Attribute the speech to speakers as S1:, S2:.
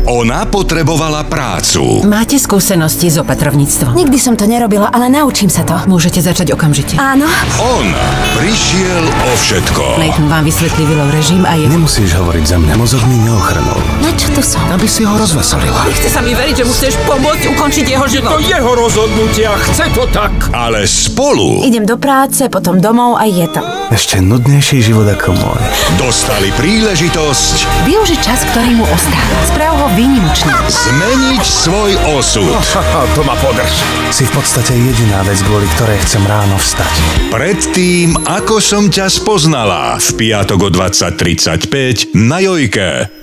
S1: Ona potrebovala prácu.
S2: Máte skúsenosti s opatrovníctvom?
S3: Nikdy som to nerobila, ale naučím sa to.
S2: Môžete začať okamžite.
S3: Áno.
S1: On prišiel o všetko.
S2: Nathan vám vysvetlí Willov režim a je...
S4: Nemusíš hovoriť za mňa, mozog mi neochrnul.
S3: Na čo tu som?
S4: Aby si ho rozveselila.
S2: Chce sa mi veriť, že mu chceš pomôcť ukončiť jeho život.
S5: To jeho rozhodnutia, chce to tak.
S1: Ale spolu
S3: Idem do práce, potom domov a je to.
S4: Ešte nudnejší život ako môj.
S1: dostali príležitosť
S2: Využi čas, ktorý mu ostáva. Správ ho výnimočne.
S1: zmeniť svoj osud.
S5: To ma podrž.
S4: Si v podstate jediná vec, kvôli ktorej chcem ráno vstať.
S1: Predtým, ako som ťa spoznala, v piatok o 20:35 na Jojke.